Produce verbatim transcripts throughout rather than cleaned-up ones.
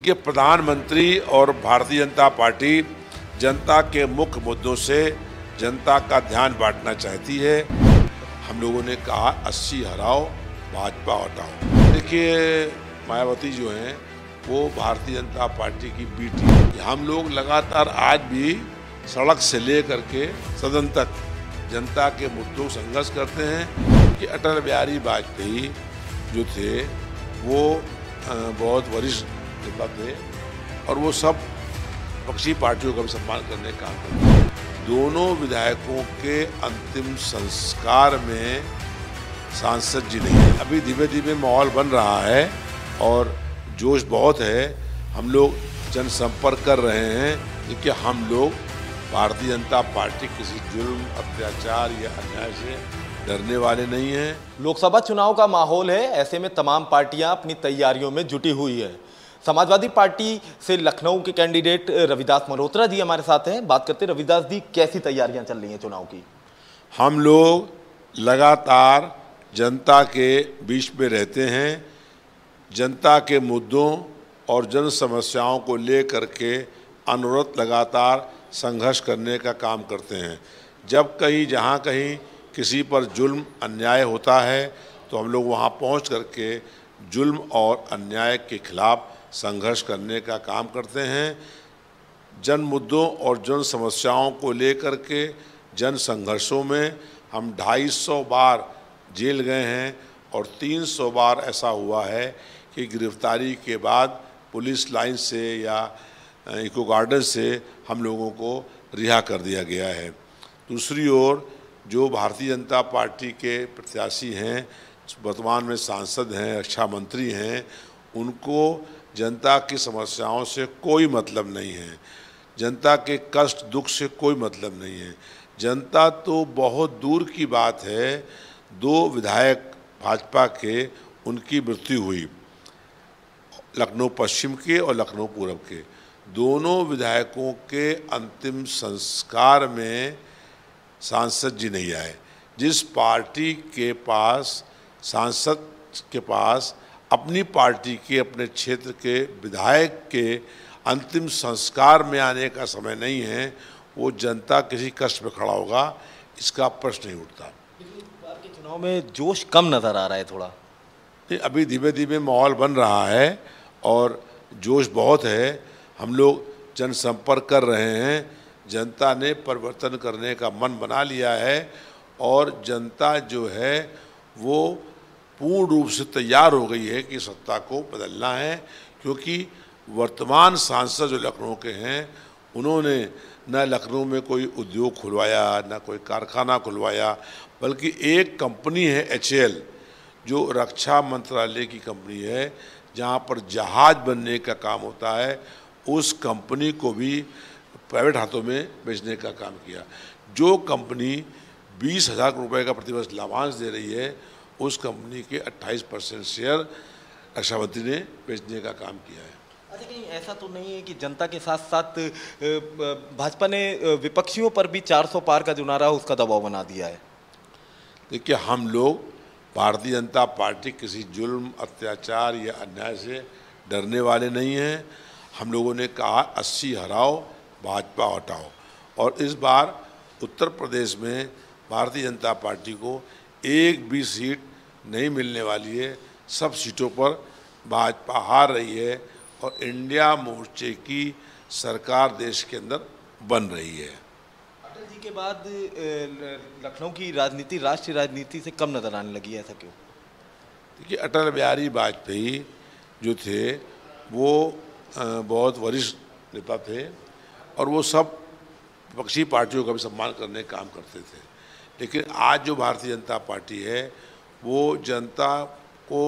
कि प्रधानमंत्री और भारतीय जनता पार्टी जनता के मुख्य मुद्दों से जनता का ध्यान बांटना चाहती है। हम लोगों ने कहा अस्सी हराओ भाजपा हटाओ। देखिए, मायावती जो हैं वो भारतीय जनता पार्टी की बेटी है। हम लोग लगातार आज भी सड़क से लेकर के सदन तक जनता के मुद्दों संघर्ष करते हैं कि अटल बिहारी वाजपेयी जो थे वो बहुत वरिष्ठ नेता थे और वो सब पक्षी पार्टियों का भी सम्मान करने का काम करते हैं। दोनों विधायकों के अंतिम संस्कार में सांसद जी नहीं है। अभी धीमे धीमे माहौल बन रहा है और जोश बहुत है। हम लोग जनसंपर्क कर रहे हैं कि हम लोग भारतीय जनता पार्टी किसी जुल्म, अत्याचार या अन्याय से डरने वाले नहीं हैं। लोकसभा चुनाव का माहौल है, ऐसे में तमाम पार्टियां अपनी तैयारियों में जुटी हुई है। समाजवादी पार्टी से लखनऊ के कैंडिडेट रविदास मल्होत्रा जी हमारे साथ हैं। बात करते हैं, रविदास जी कैसी तैयारियां चल रही हैं चुनाव की? हम लोग लगातार जनता के बीच में रहते हैं। जनता के मुद्दों और जन समस्याओं को लेकर के अनवरत लगातार संघर्ष करने का काम करते हैं। जब कहीं जहाँ कहीं किसी पर जुल्म अन्याय होता है तो हम लोग वहाँ पहुँच करके जुल्म और अन्याय के खिलाफ संघर्ष करने का काम करते हैं। जन मुद्दों और जन समस्याओं को लेकर के जन संघर्षों में हम ढाई सौ बार जेल गए हैं और तीन सौ बार ऐसा हुआ है कि गिरफ्तारी के बाद पुलिस लाइन से या इको गार्डन से हम लोगों को रिहा कर दिया गया है। दूसरी ओर जो भारतीय जनता पार्टी के प्रत्याशी हैं, वर्तमान में सांसद हैं, रक्षा मंत्री हैं, उनको जनता की समस्याओं से कोई मतलब नहीं है। जनता के कष्ट दुख से कोई मतलब नहीं है। जनता तो बहुत दूर की बात है, दो विधायक भाजपा के उनकी मृत्यु हुई, लखनऊ पश्चिम के और लखनऊ पूर्व के। दोनों विधायकों के अंतिम संस्कार में सांसद जी नहीं आए। जिस पार्टी के पास सांसद के पास अपनी पार्टी के अपने क्षेत्र के विधायक के अंतिम संस्कार में आने का समय नहीं है, वो जनता किसी कष्ट में खड़ा होगा, इसका प्रश्न नहीं उठता। इस बार के चुनाव में जोश कम नज़र आ रहा है थोड़ा। अभी धीमे धीमे माहौल बन रहा है और जोश बहुत है। हम लोग जनसंपर्क कर रहे हैं। जनता ने परिवर्तन करने का मन बना लिया है और जनता जो है वो पूर्ण रूप से तैयार हो गई है कि सत्ता को बदलना है, क्योंकि वर्तमान सांसद जो लखनऊ के हैं उन्होंने न लखनऊ में कोई उद्योग खुलवाया, न कोई कारखाना खुलवाया, बल्कि एक कंपनी है एच ए एल जो रक्षा मंत्रालय की कंपनी है, जहाँ पर जहाज बनने का काम होता है, उस कंपनी को भी प्राइवेट हाथों में बेचने का काम किया। जो कंपनी बीस हज़ार रुपये का प्रतिवर्ष लाभांश दे रही है, उस कंपनी के अट्ठाईस परसेंट शेयर रक्षा मंत्री ने बेचने का काम किया है। अच्छा, कहीं ऐसा तो नहीं है कि जनता के साथ साथ भाजपा ने विपक्षियों पर भी चार सौ पार का जो नारा है उसका दबाव बना दिया है? देखिए, हम लोग भारतीय जनता पार्टी किसी जुल्म, अत्याचार या अन्याय से डरने वाले नहीं हैं। हम लोगों ने कहा अस्सी हराओ भाजपा हटाओ और इस बार उत्तर प्रदेश में भारतीय जनता पार्टी को एक भी सीट नहीं मिलने वाली है। सब सीटों पर भाजपा हार रही है और इंडिया मोर्चे की सरकार देश के अंदर बन रही है। अटल जी के बाद लखनऊ की राजनीति राष्ट्रीय राजनीति से कम नजर आने लगी है, ऐसा क्यों? देखिए, अटल बिहारी वाजपेयी जो थे वो बहुत वरिष्ठ नेता थे और वो सब पक्षी पार्टियों का भी सम्मान करने का काम करते थे। लेकिन आज जो भारतीय जनता पार्टी है वो जनता को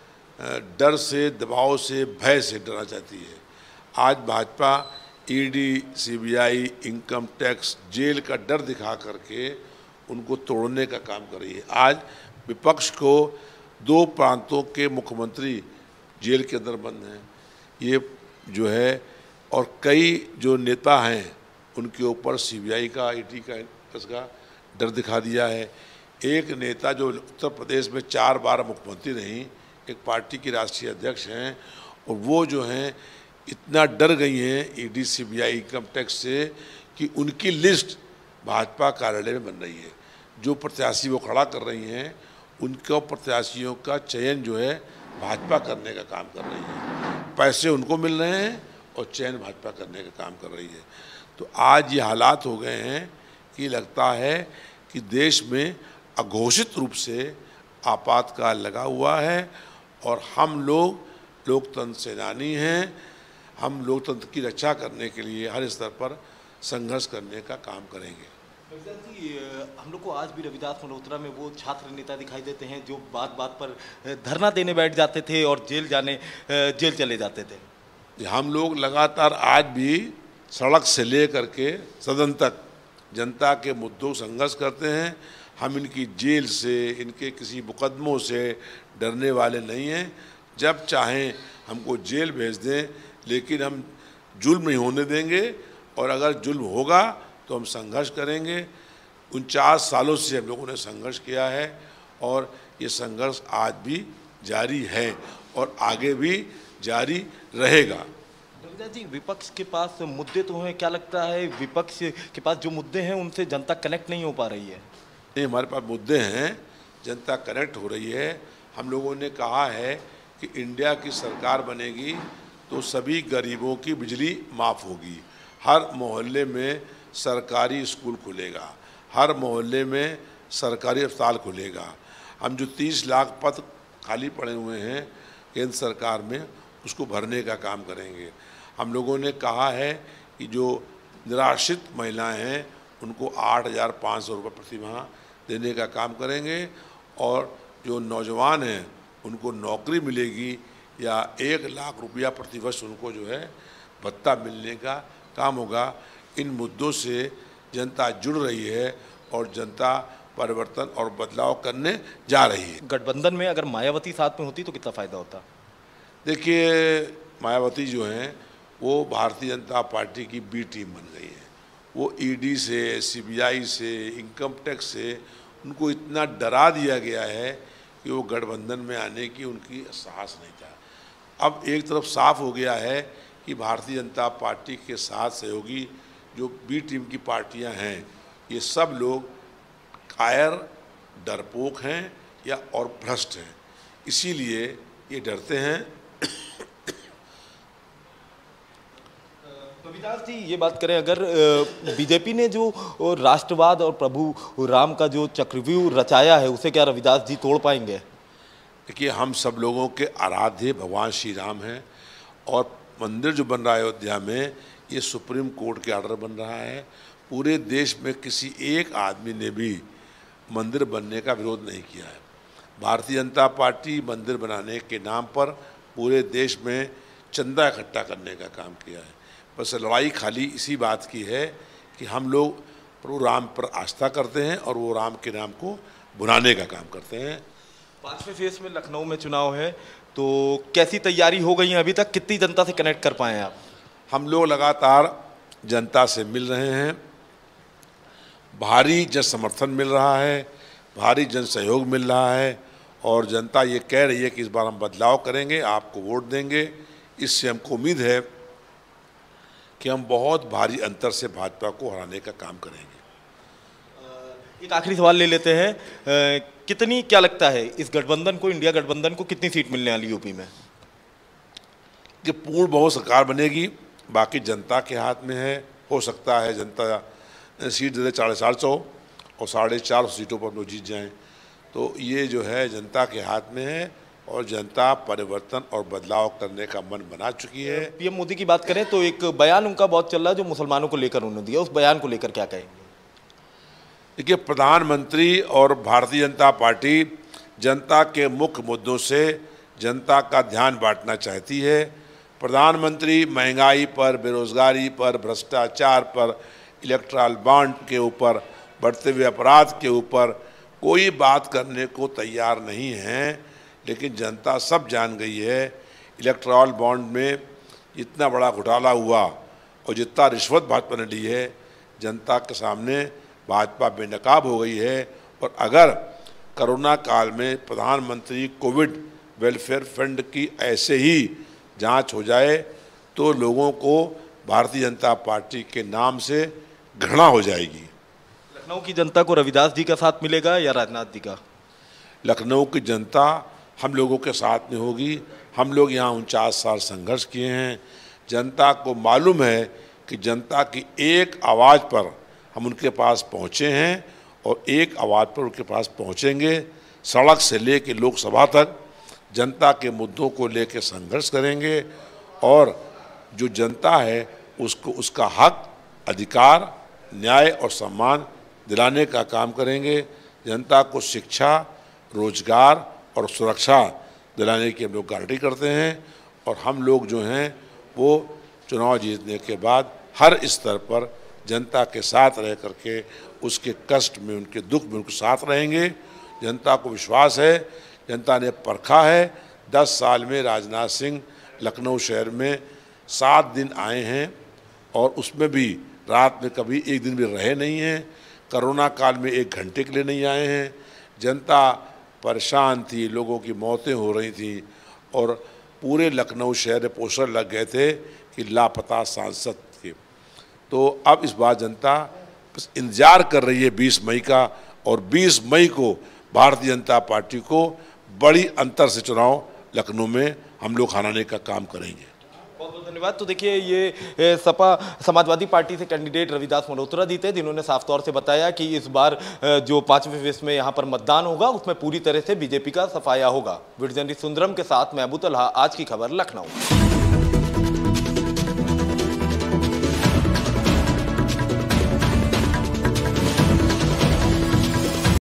डर से, दबाव से, भय से डरना चाहती है। आज Bhajpa E D, C B I, income tax, jail का डर दिखा करके उनको तोड़ने का काम कर रही है। आज विपक्ष को दो प्रांतों के मुख्यमंत्री जेल के अंदर बंद हैं, ये जो है, और कई जो नेता हैं उनके ऊपर सी बी आई का, ई डी का, इसका डर दिखा दिया है। एक नेता जो उत्तर प्रदेश में चार बार मुख्यमंत्री रहीं, एक पार्टी की राष्ट्रीय अध्यक्ष हैं और वो जो हैं इतना डर गई हैं ईडी सीबीआई इनकम टैक्स से कि उनकी लिस्ट भाजपा कार्यालय में बन रही है। जो प्रत्याशी वो खड़ा कर रही हैं उनके प्रत्याशियों का चयन जो है भाजपा करने का काम कर रही है। पैसे उनको मिल रहे हैं और चयन भाजपा करने का काम कर रही है। तो आज ये हालात हो गए हैं कि लगता है कि देश में अघोषित रूप से आपातकाल लगा हुआ है और हम लोग लोकतंत्र सेनानी हैं। हम लोकतंत्र की रक्षा करने के लिए हर स्तर पर संघर्ष करने का काम करेंगे। जी, हम लोग को आज भी रविदास मल्होत्रा में वो छात्र नेता दिखाई देते हैं जो बात बात पर धरना देने बैठ जाते थे और जेल जाने जेल चले जाते थे। हम लोग लगातार आज भी सड़क से ले करके सदन तक जनता के मुद्दों संघर्ष करते हैं। हम इनकी जेल से, इनके किसी मुकदमों से डरने वाले नहीं हैं। जब चाहें हमको जेल भेज दें, लेकिन हम जुल्म नहीं होने देंगे और अगर जुल्म होगा तो हम संघर्ष करेंगे। उनचास सालों से हम लोगों ने संघर्ष किया है और ये संघर्ष आज भी जारी है और आगे भी जारी रहेगा। रविदास जी, विपक्ष के पास मुद्दे तो हैं, क्या लगता है विपक्ष के पास जो मुद्दे हैं उनसे जनता कनेक्ट नहीं हो पा रही है? नहीं, हमारे पास मुद्दे हैं, जनता कनेक्ट हो रही है। हम लोगों ने कहा है कि इंडिया की सरकार बनेगी तो सभी गरीबों की बिजली माफ़ होगी, हर मोहल्ले में सरकारी स्कूल खुलेगा, हर मोहल्ले में सरकारी अस्पताल खुलेगा। हम जो तीस लाख पद खाली पड़े हुए हैं केंद्र सरकार में, उसको भरने का काम करेंगे। हम लोगों ने कहा है कि जो निराश्रित महिलाएं हैं उनको आठ हज़ार पाँच सौ रुपये प्रति माह देने का काम करेंगे और जो नौजवान हैं उनको नौकरी मिलेगी या एक लाख रुपया प्रति वर्ष उनको जो है भत्ता मिलने का काम होगा। इन मुद्दों से जनता जुड़ रही है और जनता परिवर्तन और बदलाव करने जा रही है। गठबंधन में अगर मायावती साथ में होती तो कितना फ़ायदा होता? देखिए, मायावती जो हैं वो भारतीय जनता पार्टी की बी टीम बन गई है। वो ईडी से, सीबीआई से, इनकम टैक्स से उनको इतना डरा दिया गया है कि वो गठबंधन में आने की उनकी साहस नहीं था। अब एक तरफ साफ हो गया है कि भारतीय जनता पार्टी के साथ सहयोगी जो बी टीम की पार्टियां हैं, ये सब लोग कायर, डरपोक हैं या और भ्रष्ट हैं, इसीलिए ये डरते हैं। रविदास जी, ये बात करें अगर बीजेपी ने जो राष्ट्रवाद और प्रभु राम का जो चक्रव्यूह रचाया है उसे क्या रविदास जी तोड़ पाएंगे? देखिए, हम सब लोगों के आराध्य भगवान श्री राम हैं और मंदिर जो बन रहा है अयोध्या में, ये सुप्रीम कोर्ट के ऑर्डर बन रहा है। पूरे देश में किसी एक आदमी ने भी मंदिर बनने का विरोध नहीं किया है। भारतीय जनता पार्टी मंदिर बनाने के नाम पर पूरे देश में चंदा इकट्ठा करने का काम किया है। बस लड़ाई खाली इसी बात की है कि हम लोग प्रभु राम पर आस्था करते हैं और वो राम के नाम को बुलाने का काम करते हैं। पांचवें फेज में लखनऊ में चुनाव है, तो कैसी तैयारी हो गई है अभी तक? कितनी जनता से कनेक्ट कर पाए हैं आप? हम लोग लगातार जनता से मिल रहे हैं, भारी जन समर्थन मिल रहा है, भारी जन सहयोग मिल रहा है और जनता ये कह रही है कि इस बार हम बदलाव करेंगे, आपको वोट देंगे। इससे हमको उम्मीद है कि हम बहुत भारी अंतर से भाजपा को हराने का काम करेंगे। एक आखिरी सवाल ले लेते हैं, आ, कितनी क्या लगता है इस गठबंधन को, इंडिया गठबंधन को कितनी सीट मिलने वाली यूपी में? कि पूर्ण बहुमत सरकार बनेगी, बाकी जनता के हाथ में है। हो सकता है जनता सीट दे दे साढ़े चार सौ और साढ़े चार सौ सीटों पर हम लोग जीत जाएँ, तो ये जो है जनता के हाथ में है और जनता परिवर्तन और बदलाव करने का मन बना चुकी है। पीएम मोदी की बात करें तो एक बयान उनका बहुत चल रहा है जो मुसलमानों को लेकर उन्होंने दिया, उस बयान को लेकर क्या कहेंगे? देखिए, प्रधानमंत्री और भारतीय जनता पार्टी जनता के मुख्य मुद्दों से जनता का ध्यान बांटना चाहती है। प्रधानमंत्री महंगाई पर, बेरोजगारी पर, भ्रष्टाचार पर, इलेक्ट्रल बॉन्ड के ऊपर, बढ़ते हुए अपराध के ऊपर कोई बात करने को तैयार नहीं हैं। लेकिन जनता सब जान गई है इलेक्ट्रल बॉन्ड में इतना बड़ा घोटाला हुआ और जितना रिश्वत भाजपा ने ली है, जनता के सामने भाजपा बेनकाब हो गई है। और अगर कोरोना काल में प्रधानमंत्री कोविड वेलफेयर फंड की ऐसे ही जांच हो जाए तो लोगों को भारतीय जनता पार्टी के नाम से घृणा हो जाएगी। लखनऊ की जनता को रविदास जी का साथ मिलेगा या राजनाथ जी का? लखनऊ की जनता हम लोगों के साथ में होगी। हम लोग यहाँ उनचास साल संघर्ष किए हैं। जनता को मालूम है कि जनता की एक आवाज़ पर हम उनके पास पहुँचे हैं और एक आवाज़ पर उनके पास पहुँचेंगे। सड़क से लेकर लोकसभा तक जनता के मुद्दों को लेकर संघर्ष करेंगे और जो जनता है उसको उसका हक, अधिकार, न्याय और सम्मान दिलाने का काम करेंगे। जनता को शिक्षा, रोजगार और सुरक्षा दिलाने की हम लोग गारंटी करते हैं और हम लोग जो हैं वो चुनाव जीतने के बाद हर स्तर पर जनता के साथ रह करके उसके कष्ट में, उनके दुख में उनके साथ रहेंगे। जनता को विश्वास है, जनता ने परखा है। दस साल में राजनाथ सिंह लखनऊ शहर में सात दिन आए हैं और उसमें भी रात में कभी एक दिन भी रहे नहीं हैं। कोरोना काल में एक घंटे के लिए नहीं आए हैं। जनता परेशान थी, लोगों की मौतें हो रही थी और पूरे लखनऊ शहर में पोस्टर लग गए थे कि लापता सांसद के। तो अब इस बार जनता बस इंतजार कर रही है बीस मई का और बीस मई को भारतीय जनता पार्टी को बड़ी अंतर से चुनाव लखनऊ में हम लोग हराने का काम करेंगे। बहुत बहुत धन्यवाद। तो देखिए, ये सपा समाजवादी पार्टी से कैंडिडेट रविदास मल्होत्रा जी थे, जिन्होंने साफ तौर से बताया कि इस बार जो पांचवें फेज में यहाँ पर मतदान होगा उसमें पूरी तरह से बीजेपी का सफाया होगा। वीडियो जर्नलिस्ट सुंदरम के साथ मैं अबू तलहा, आज की खबर लखनऊ।